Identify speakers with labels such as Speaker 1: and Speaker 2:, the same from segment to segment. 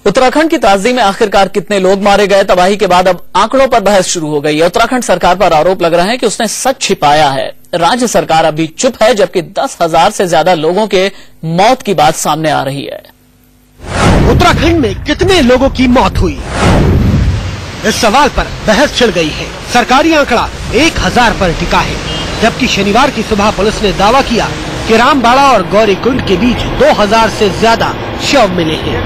Speaker 1: उत्तराखंड की त्रासदी में आखिरकार कितने लोग मारे गए, तबाही के बाद अब आंकड़ों पर बहस शुरू हो गई है। उत्तराखंड सरकार पर आरोप लग रहा है कि उसने सच छिपाया है। राज्य सरकार अभी चुप है, जबकि 10,000 से ज्यादा लोगों के मौत की बात सामने आ रही है।
Speaker 2: उत्तराखंड में कितने लोगों की मौत हुई, इस सवाल पर बहस छिड़ गई है। सरकारी आंकड़ा 1000 पर टिका है, जबकि शनिवार की सुबह पुलिस ने दावा किया कि रामबाड़ा और गौरीकुंड के बीच 2000 से ज्यादा शव मिले हैं।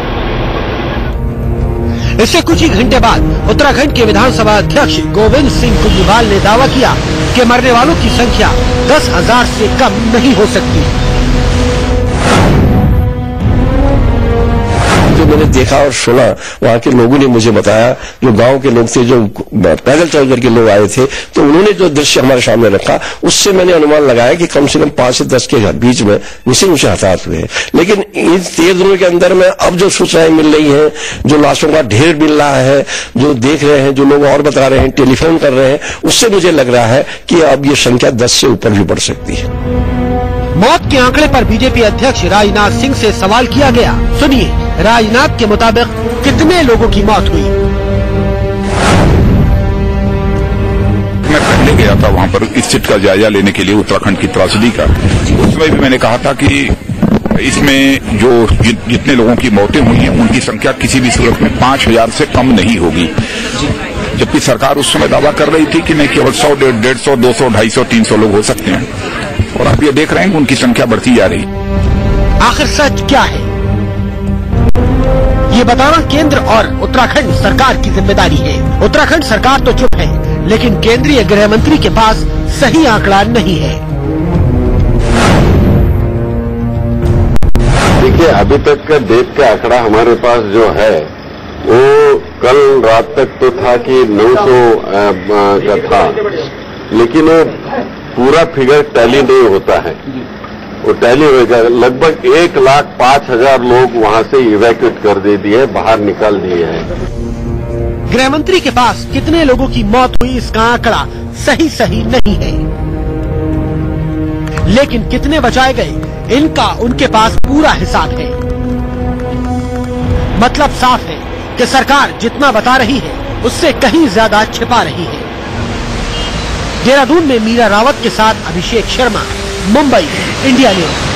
Speaker 2: इससे कुछ ही घंटे बाद उत्तराखंड के विधानसभा अध्यक्ष गोविंद सिंह कुंजीवाल ने दावा किया कि मरने वालों की संख्या 10,000 से कम नहीं हो सकती।
Speaker 3: जो मैंने देखा और सुना, वहाँ के लोगों ने मुझे बताया, जो गांव के लोग थे, जो पैदल चल करके लोग आए थे, तो उन्होंने जो दृश्य हमारे सामने रखा, उससे मैंने अनुमान लगाया कि कम से कम 5 से 10 के बीच में निश्चित रूप से हताहत हुए हैं। लेकिन इन 13 दिनों के अंदर में अब जो सूचनाएं मिल रही हैं, जो लाशों का ढेर मिल रहा है, जो देख रहे हैं, जो लोग और बता रहे हैं, टेलीफोन कर रहे हैं, उससे मुझे लग रहा है कि अब ये संख्या 10 से ऊपर भी बढ़ सकती है।
Speaker 2: मौत के आंकड़े पर बीजेपी अध्यक्ष राजनाथ सिंह से सवाल किया गया। सुनिए, राजनाथ के मुताबिक कितने लोगों की मौत हुई।
Speaker 4: मैं पहले गया था वहां पर इस सीट का जायजा लेने के लिए, उत्तराखंड की त्रासदी का। उसमें भी मैंने कहा था कि इसमें जो जितने लोगों की मौतें हुई हैं, उनकी संख्या किसी भी सूरत में 5000 से कम नहीं होगी। जबकि सरकार उस समय दावा कर रही थी कि नहीं, केवल 100, 150, 200, 250, 300 लोग हो सकते हैं, और आप ये देख रहे हैं कि उनकी संख्या बढ़ती जा रही।
Speaker 2: आखिर सच क्या है, ये बताना केंद्र और उत्तराखंड सरकार की जिम्मेदारी है। उत्तराखंड सरकार तो चुप है, लेकिन केंद्रीय गृह मंत्री के पास सही आंकड़ा नहीं है।
Speaker 5: देखिए, अभी तक का डेट का आंकड़ा हमारे पास जो है, वो कल रात तक तो था कि 900 का था, लेकिन वो पूरा फिगर टैली नहीं होता है। वो टैली होगा, लगभग 1,05,000 लोग वहां से इवैक्यूएट कर दे दिए, बाहर निकाल दिए हैं।
Speaker 2: गृह मंत्री के पास कितने लोगों की मौत हुई, इसका आंकड़ा सही नहीं है, लेकिन कितने बचाए गए, इनका उनके पास पूरा हिसाब है। मतलब साफ है कि सरकार जितना बता रही है, उससे कहीं ज्यादा छिपा रही है। देहरादून में मीरा रावत के साथ अभिषेक शर्मा, मुंबई, इंडिया न्यूज।